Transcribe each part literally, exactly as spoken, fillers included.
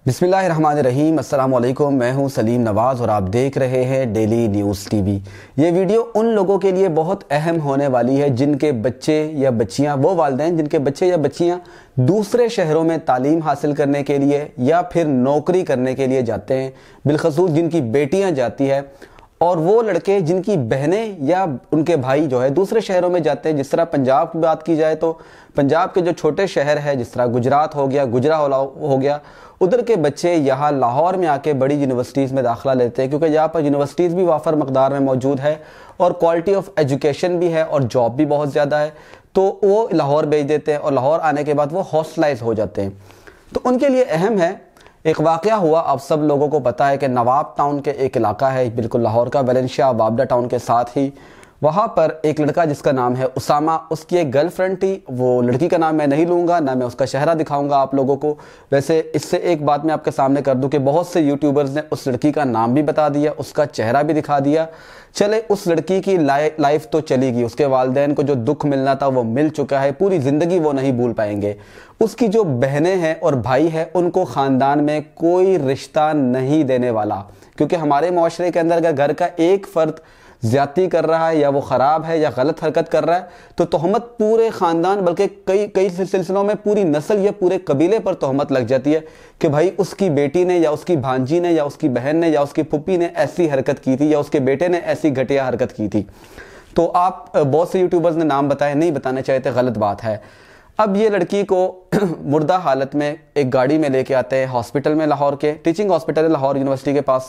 بسم اللہ الرحمن الرحیم۔ السلام علیکم، میں ہوں سلیم نواز اور آپ دیکھ رہے ہیں ڈیلی نیوز ٹی وی۔ یہ ویڈیو ان لوگوں کے لیے بہت اہم ہونے والی ہے جن کے بچے یا بچیاں، وہ والدین جن کے بچے یا بچیاں دوسرے شہروں میں تعلیم حاصل کرنے کے لیے یا پھر نوکری کرنے کے لیے جاتے ہیں، بالخصوص جن کی بیٹیاں جاتی ہیں، اور وہ لڑکے جن کی بہنیں یا ان کے بھائی جو ہے دوسرے شہروں میں جاتے ہیں۔ جس طرح پنجاب کی بات کی جائے تو پنجاب کے جو چھوٹے شہر ہے، جس طرح گجرات ہو گیا، گجرا ہو گیا، ادھر کے بچے یہاں لاہور میں آ کے بڑی یونیورسٹیز میں داخلہ لیتے ہیں، کیونکہ یہاں پر یونیورسٹیز بھی وافر مقدار میں موجود ہے اور کوالٹی آف ایجوکیشن بھی ہے اور جاب بھی بہت زیادہ ہے، تو وہ لاہور بھیج دیتے ہیں اور لاہور آنے کے بعد وہ ہاسٹلائز ہو جاتے ہیں۔ تو ان کے لیے اہم ہے، ایک واقعہ ہوا، آپ سب لوگوں کو پتہ ہے کہ نواب ٹاؤن کے ایک علاقہ ہے بالکل لاہور کا، ویلنشیا وابڈا ٹاؤن کے ساتھ ہی، وہاں پر ایک لڑکا جس کا نام ہے اسامہ، اس کی ایک گرل فرینڈ تھی۔ وہ لڑکی کا نام میں نہیں لوں گا، نہ میں اس کا چہرہ دکھاؤں گا آپ لوگوں کو۔ ویسے اس سے ایک بات میں آپ کے سامنے کر دوں کہ بہت سے یوٹیوبرز نے اس لڑکی کا نام بھی بتا دیا، اس کا چہرہ بھی دکھا دیا۔ چلے، اس لڑکی کی لائف تو چلی گئی، اس کے والدین کو جو دکھ ملنا تھا وہ مل چکا ہے، پوری زندگی وہ نہیں بھول پائیں گے۔ اس کی جو بہنیں ہیں اور بھائی ہیں، ان کو خاندان میں کوئی رشتہ نہیں دینے والا، کیونکہ ہمارے معاشرے کے اندر اگر گھر کا ایک فرد زیادتی کر رہا ہے یا وہ خراب ہے یا غلط حرکت کر رہا ہے تو تہمت پورے خاندان، بلکہ کئی کئی سلسلوں میں پوری نسل یا پورے قبیلے پر تہمت لگ جاتی ہے کہ بھائی اس کی بیٹی نے یا اس کی بھانجی نے یا اس کی بہن نے یا اس کی پھپھی نے ایسی حرکت کی تھی یا اس کے بیٹے نے ایسی گھٹیا حرکت کی تھی۔ تو آپ بہت سے یوٹیوبرز نے نام بتائے، نہیں بتانا چاہتے، غلط بات ہے۔ اب یہ لڑکی کو مردہ حالت میں ایک گاڑی میں لے کے آتے ہیں ہاسپٹل میں، لاہور کے ٹیچنگ ہاسپٹل ہے لاہور یونیورسٹی کے پاس،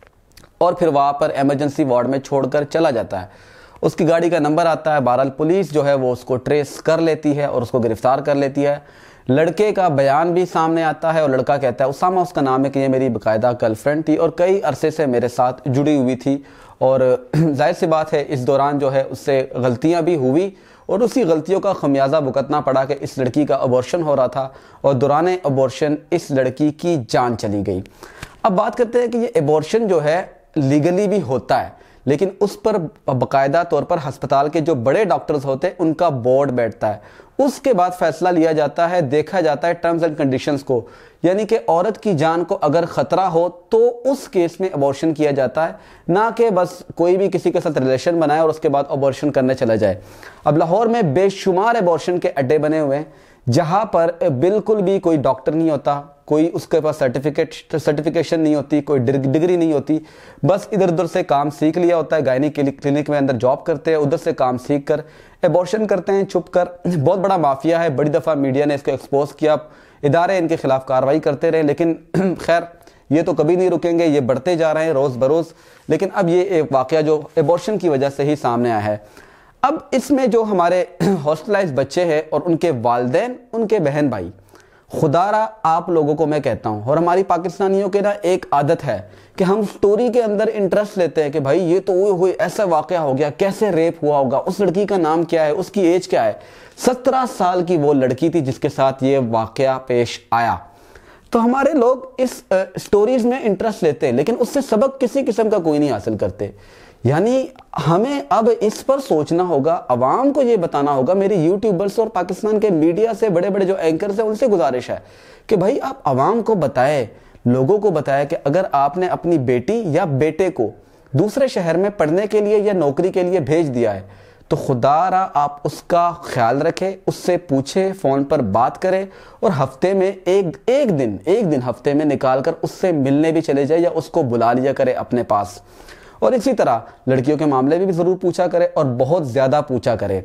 اور پھر وہاں پر ایمرجنسی وارڈ میں چھوڑ کر چلا جاتا ہے۔ اس کی گاڑی کا نمبر آتا ہے، بہرحال پولیس جو ہے وہ اس کو ٹریس کر لیتی ہے اور اس کو گرفتار کر لیتی ہے۔ لڑکے کا بیان بھی سامنے آتا ہے اور لڑکا کہتا ہے، اسامہ اس کا نام ہے، کہ یہ میری باقاعدہ گرل فرینڈ تھی اور کئی عرصے سے میرے ساتھ جڑی ہوئی تھی، اور ظاہر سی بات ہے اس دوران جو ہے اس سے غلطیاں بھی ہوئی اور اسی غلطیوں کا خمیازہ بھگتنا پڑا کہ اس لڑکی کا ابورشن ہو رہا تھا اور دوران ابورشن اس لڑکی کی جان چلی گئی۔ اب بات کرتے ہیں کہ یہ ابورشن جو ہے لیگلی بھی ہوتا ہے، لیکن اس پر باقاعدہ طور پر ہسپتال کے جو بڑے ڈاکٹرز ہوتے ہیں ان کا بورڈ بیٹھتا ہے، اس کے بعد فیصلہ لیا جاتا ہے، دیکھا جاتا ہے ٹرمز اینڈ کنڈیشنز کو، یعنی کہ عورت کی جان کو اگر خطرہ ہو تو اس کیس میں ابورشن کیا جاتا ہے، نہ کہ بس کوئی بھی کسی کے ساتھ ریلیشن بنائے اور اس کے بعد ابورشن کرنے چلا جائے۔ اب لاہور میں بے شمار ابورشن کے اڈے بنے ہوئے ہیں جہاں پر بالکل بھی کوئی ڈاکٹر نہیں ہوتا، کوئی اس کے پاس سرٹیفکیٹ سرٹیفکیشن نہیں ہوتی، کوئی ڈگری نہیں ہوتی، بس ادھر ادھر سے کام سیکھ لیا ہوتا ہے، گائنی کلینک میں اندر جاب کرتے ہیں، ادھر سے کام سیکھ کر ایبورشن کرتے ہیں چھپ کر۔ بہت بڑا مافیا ہے، بڑی دفعہ میڈیا نے اس کو ایکسپوز کیا، ادارے ان کے خلاف کارروائی کرتے رہے، لیکن خیر یہ تو کبھی نہیں رکیں گے، یہ بڑھتے جا رہے ہیں روز بروز۔ لیکن اب یہ ایک واقعہ جو ایبورشن کی وجہ سے ہی سامنے آیا ہے۔ اب اس میں جو ہمارے ہاسٹلائز بچے ہیں اور ان کے والدین، ان کے بہن بھائی، خدا را آپ لوگوں کو میں کہتا ہوں، اور ہماری پاکستانیوں کے نا ایک عادت ہے کہ ہم سٹوری کے اندر انٹرسٹ لیتے ہیں کہ بھائی یہ تو ہوئے ہوئے ایسا واقعہ ہو گیا، کیسے ریپ ہوا ہوگا، اس لڑکی کا نام کیا ہے، اس کی ایج کیا ہے۔ سترہ سال کی وہ لڑکی تھی جس کے ساتھ یہ واقعہ پیش آیا۔ تو ہمارے لوگ اس سٹوریز میں انٹرسٹ لیتے ہیں لیکن اس سے سبق کسی قسم کا کوئی نہیں حاصل کرتے۔ یعنی ہمیں اب اس پر سوچنا ہوگا، عوام کو یہ بتانا ہوگا، میرے یوٹیوبرز اور پاکستان کے میڈیا سے بڑے بڑے جو اینکرز ہیں ان سے گزارش ہے کہ بھائی آپ عوام کو بتائیں، لوگوں کو بتائیں کہ اگر آپ نے اپنی بیٹی یا بیٹے کو دوسرے شہر میں پڑھنے کے لیے یا نوکری کے لیے بھیج دیا ہے تو خدا را آپ اس کا خیال رکھیں، اس سے پوچھیں، فون پر بات کریں، اور ہفتے میں ایک ایک دن ایک دن ہفتے میں نکال کر اس سے ملنے بھی چلے جائے یا اس کو بلا لیا کرے اپنے پاس۔ اور اسی طرح لڑکیوں کے معاملے میں بھی ضرور پوچھا کرے اور بہت زیادہ پوچھا کرے۔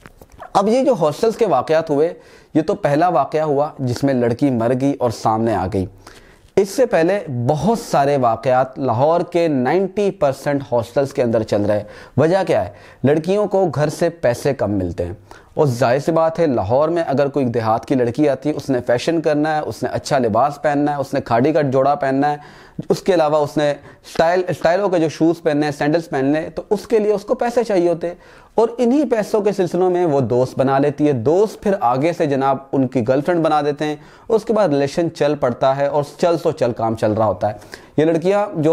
اب یہ جو ہاسٹلز کے واقعات ہوئے، یہ تو پہلا واقعہ ہوا جس میں لڑکی مر گئی اور سامنے آ گئی۔ اس سے پہلے بہت سارے واقعات لاہور کے نائنٹی پرسنٹ ہاسٹلز کے اندر چل رہے۔ وجہ کیا ہے؟ لڑکیوں کو گھر سے پیسے کم ملتے ہیں، اور ظاہر سی بات ہے لاہور میں اگر کوئی دیہات کی لڑکی آتی ہے، اس نے فیشن کرنا ہے، اس نے اچھا لباس پہننا ہے، اس نے کھاڑی کا جوڑا پہننا ہے، اس کے علاوہ اس نے سٹائل سٹائلوں کے جو شوز پہننے ہیں، سینڈلز پہننے ہیں، تو اس کے لیے اس کو پیسے چاہیے ہوتے، اور انہی پیسوں کے سلسلوں میں وہ دوست بنا لیتی ہے، دوست پھر آگے سے جناب ان کی گرل فرینڈ بنا دیتے ہیں، اور اس کے بعد ریلیشن چل پڑتا ہے اور چل سو چل کام چل رہا ہوتا ہے۔ یہ لڑکیاں جو ہے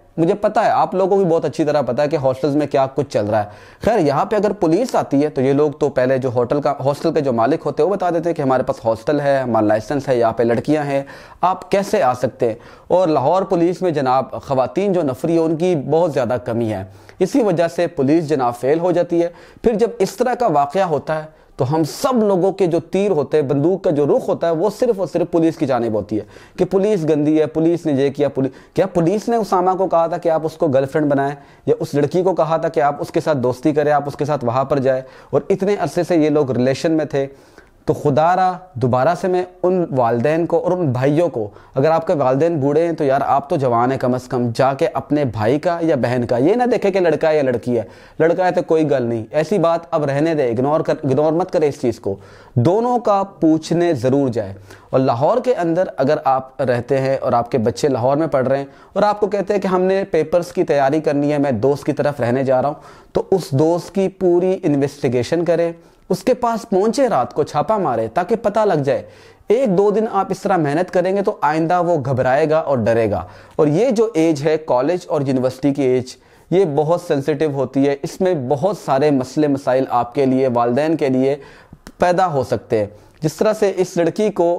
مجھے پتا ہے، آپ لوگوں کو بھی بہت اچھی طرح پتا ہے کہ ہاسٹلز میں کیا کچھ چل رہا ہے۔ خیر یہاں پہ اگر پولیس آتی ہے تو یہ لوگ تو پہلے جو ہوٹل کا ہاسٹل کے جو مالک ہوتے ہیں وہ بتا دیتے ہیں کہ ہمارے پاس ہاسٹل ہے، ہمارا لائسنس ہے، یہاں پہ لڑکیاں ہیں، آپ کیسے آ سکتے ہیں۔ اور لاہور پولیس میں جناب خواتین جو نفری ہے ان کی بہت زیادہ کمی ہے، اسی وجہ سے پولیس جناب فیل ہو جاتی ہے۔ پھر جب اس طرح کا واقعہ ہوتا ہے تو ہم سب لوگوں کے جو تیر ہوتے ہیں، بندوق کا جو رخ ہوتا ہے، وہ صرف اور صرف پولیس کی جانب ہوتی ہے کہ پولیس گندی ہے، پولیس نے یہ کیا۔ پولیس کیا پولیس نے اسامہ کو کہا تھا کہ آپ اس کو گرل فرینڈ بنائیں، یا اس لڑکی کو کہا تھا کہ آپ اس کے ساتھ دوستی کریں، آپ اس کے ساتھ وہاں پر جائیں، اور اتنے عرصے سے یہ لوگ ریلیشن میں تھے؟ تو خدا را دوبارہ سے میں ان والدین کو اور ان بھائیوں کو، اگر آپ کے والدین بوڑھے ہیں تو یار آپ تو جوان ہیں، کم از کم جا کے اپنے بھائی کا یا بہن کا یہ نہ دیکھے کہ لڑکا ہے یا لڑکی ہے، لڑکا ہے تو کوئی گل نہیں، ایسی بات اب رہنے دے، اگنور کر اگنور مت کرے اس چیز کو، دونوں کا پوچھنے ضرور جائے۔ اور لاہور کے اندر اگر آپ رہتے ہیں اور آپ کے بچے لاہور میں پڑھ رہے ہیں اور آپ کو کہتے ہیں کہ ہم نے پیپرز کی تیاری کرنی ہے، میں دوست کی طرف رہنے جا رہا ہوں، تو اس دوست کی پوری انویسٹیگیشن کریں، اس کے پاس پہنچے، رات کو چھاپا مارے تاکہ پتہ لگ جائے۔ ایک دو دن آپ اس طرح محنت کریں گے تو آئندہ وہ گھبرائے گا اور ڈرے گا۔ اور یہ جو ایج ہے کالج اور یونیورسٹی کی ایج، یہ بہت سینسیٹیو ہوتی ہے، اس میں بہت سارے مسئلے مسائل آپ کے لیے، والدین کے لیے پیدا ہو سکتے ہیں۔ جس طرح سے اس لڑکی کو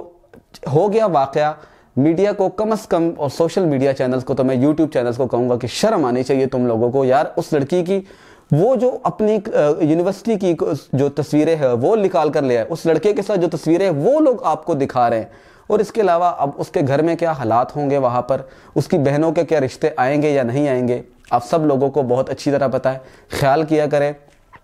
ہو گیا واقعہ، میڈیا کو کم از کم، اور سوشل میڈیا چینلز کو، تو میں یوٹیوب چینلز کو کہوں گا کہ شرم آنی چاہیے تم لوگوں کو یار۔ اس لڑکی کی وہ جو اپنی یونیورسٹی کی جو تصویریں ہیں وہ نکال کر لے آئے، اس لڑکے کے ساتھ جو تصویریں وہ لوگ آپ کو دکھا رہے ہیں، اور اس کے علاوہ اب اس کے گھر میں کیا حالات ہوں گے، وہاں پر اس کی بہنوں کے کیا رشتے آئیں گے یا نہیں آئیں گے، آپ سب لوگوں کو بہت اچھی طرح پتہ ہے۔ خیال کیا کریں۔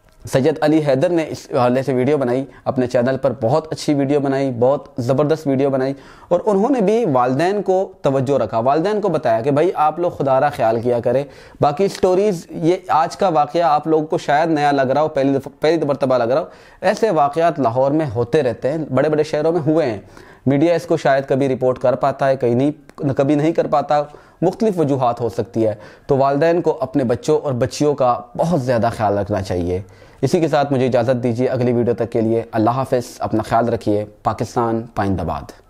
سید علی حیدر نے اس حوالے سے ویڈیو بنائی اپنے چینل پر، بہت اچھی ویڈیو بنائی، بہت زبردست ویڈیو بنائی، اور انہوں نے بھی والدین کو توجہ رکھا، والدین کو بتایا کہ بھائی آپ لوگ خدا را خیال کیا کریں۔ باقی سٹوریز، یہ آج کا واقعہ آپ لوگوں کو شاید نیا لگ رہا ہو، پہلی دفعہ پہلی مرتبہ لگ رہا ہو، ایسے واقعات لاہور میں ہوتے رہتے ہیں، بڑے بڑے شہروں میں ہوئے ہیں۔ میڈیا اس کو شاید کبھی رپورٹ کر پاتا ہے، کہیں نہیں کبھی نہیں کر پاتا، مختلف وجوہات ہو سکتی ہے۔ تو والدین کو اپنے بچوں اور بچیوں کا بہت زیادہ خیال رکھنا چاہیے۔ اسی کے ساتھ مجھے اجازت دیجیے، اگلی ویڈیو تک کے لیے اللہ حافظ، اپنا خیال رکھیے۔ پاکستان پائندہ باد۔